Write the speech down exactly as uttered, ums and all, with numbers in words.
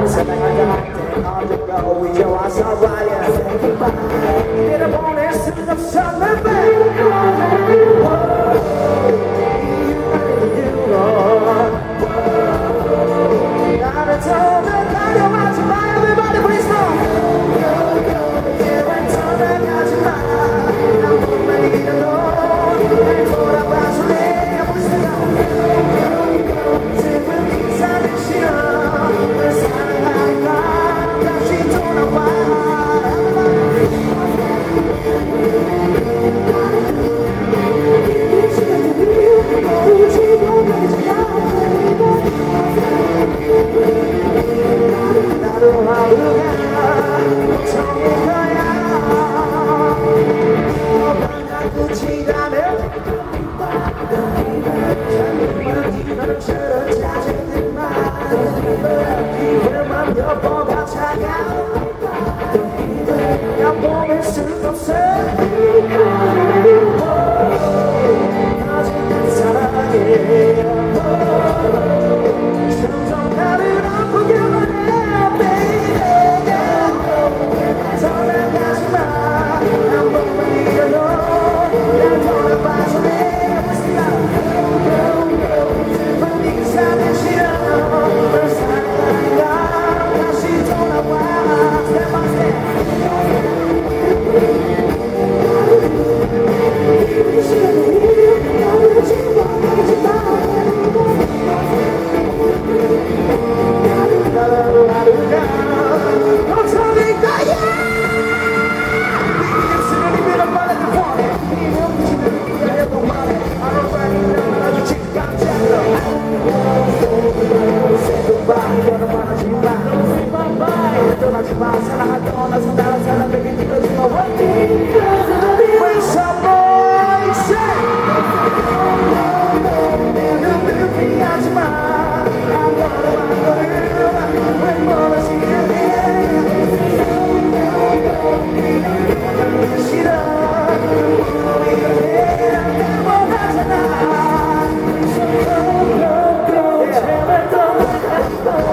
사랑하자 언젠가 이제 와서 봐야 이대로 보낼 순 없어 baby 나를 더 달려가지 마 everybody please stop 이제는 떠나가지 마 난 분명히 너 날 돌아봐줄래 보세요 지금 이 삶이 싫어 널 사랑하니까 다시 돌아와 나도 하루가 고통일 거야 너가 날 굳히다면 너처럼 짜증들만 이별만 몇 번가 차가워 난 보낼 순 없어 아직은 사랑해 점점 나를 아프게 하네 baby 떠나가지 마 난 몸을 잃어도 날 돌아봐줄래 슬픈 이 삶이 싫어 널 사랑하니까 다시 돌아와 step by step 나도 하루가 고통일 거야 입술을 입으로 말해도 원해 네 눈빛을 기다려도 말해 I'm already know 아주 지금 깜짝 놀라 Say goodbye 너는 말하지 마 Say bye bye 떠나지 마 사랑할 떠나서 나랑 사람에게 느껴지 마 What do you do? When somebody say 내 눈을 피하지 마 I'm gonna run 왜 멀어지게 해 싫어 우리가 내가 원하잖아 제발 떠나가지 마